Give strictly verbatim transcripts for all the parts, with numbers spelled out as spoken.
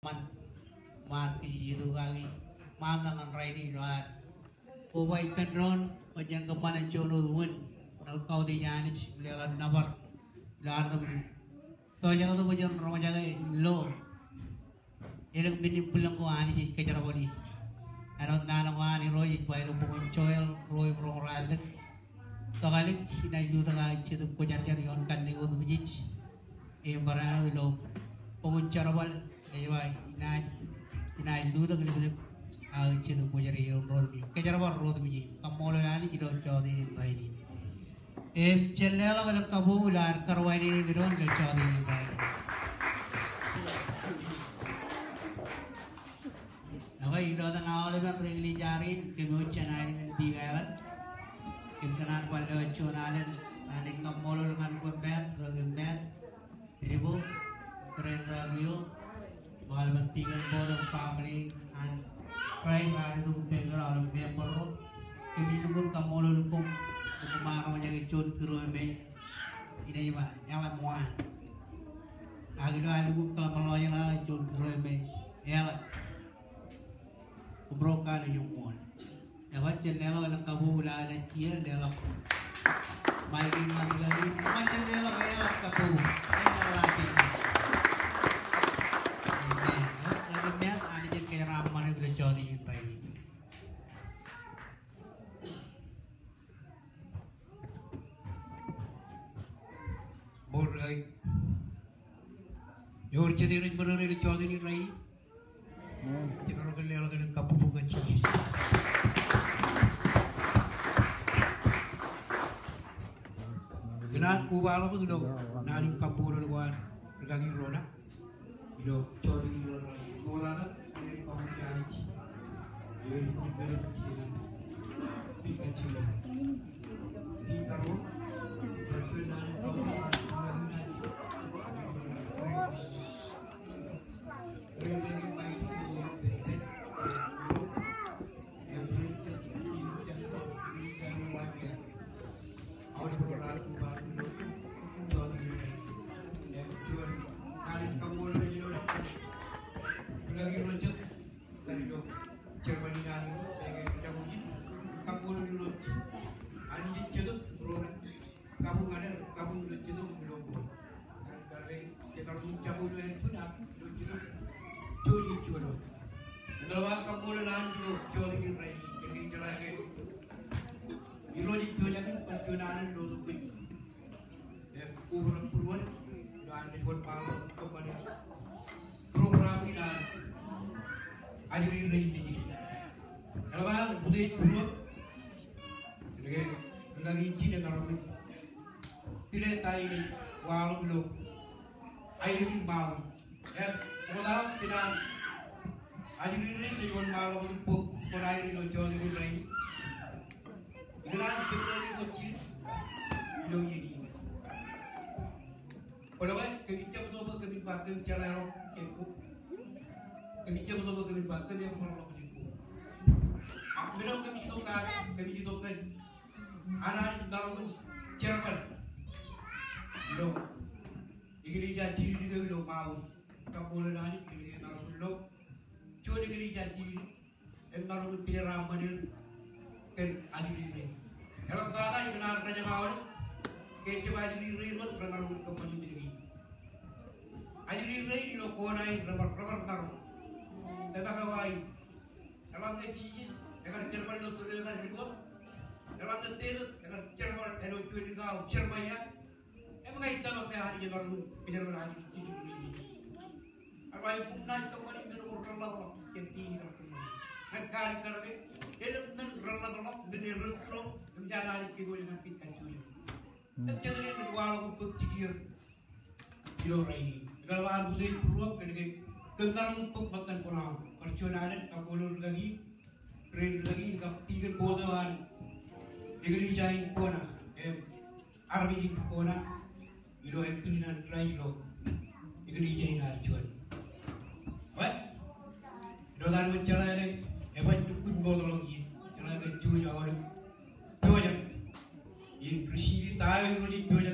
man mati itu kali mantangan raini luar ubai penron wajan kemana jono wun nal kau di nyani beliau nabar luar tu kau jangan tu wajan rumah jaga lo elok bini pulang ko ani ji kejar boli aron nana ko ani roy bai lo pun coel roy pro ralek to kali hinai lu ta ga chitu ko jar jar yon kan ni udu bijich e barana lo pun charabal e bai inai inai lu ta kali a chitu ko jar yon ro bi kejar bar ro bi kamolo ani kilo chodi bai ni e chellela kala kabu lar karwai ni gron ke chodi bai Awak itu adalah awal yang pergi cari timun channel dengan tiga tim kanan pada channel nanti kamu dengan pembet, pembet, ribu, keren radio, malam tiga bodoh family, and try hari itu pembet alam member, kami nunggu kamu lukum, kemarin macam icun kru eme, ini apa, yang lamuan, akhirnya nunggu kalau malam yang icun kru eme, yang Brokan yung mon. Dapat jendela lang kabula na kia dela. May gingan gani. Man jendela kaya lang kabu. Ay nalaki. Amen. Lagi biar ada jen kaya raman yung glechodi yung bayi. Boray. Yor jadi rin benar rin glechodi yung bayi. Di kalau kalian lagi nak kapubukan cicis. Kenal kubala pun sudah nari kampur luar lagi rona. Ilo cori rona. Rona ni kamu cari ci. Ini kumpulan kecil. Tiga kecil. Tiga rona. Betul nari kamu nari nari. Rena baik.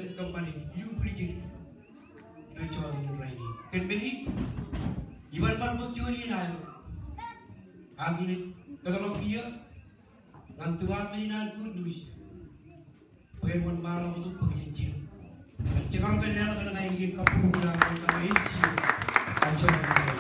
Iban magjoin na agi ni kalau dia nantuan mainan good news pemon malam itu pergi jangan kenal kalau ngai ingin kapu na kalau isi aja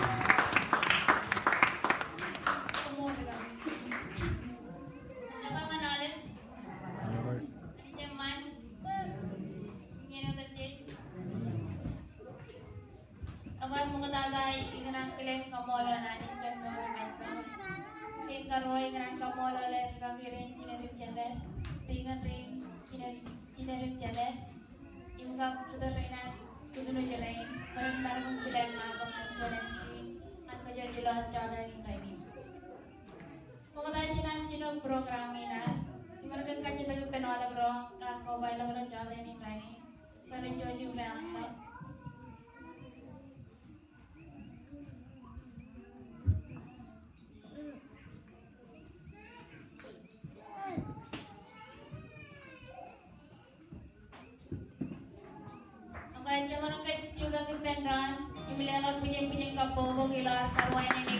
Karoy gran kamola le gagirin cinarim jalan tingan ring cinarim jalan imga kudur renan kudur jalan karan tarung kudan ma bangan jalan an ko jalan jalan ini pokoknya cinan cino program ini imarga kaji lagi penola bro ran ko baila bro jalan ini ini baru joji berangkat Jangan ke juga ke penran, imilah pujian pujian kapo, gilar karwain ini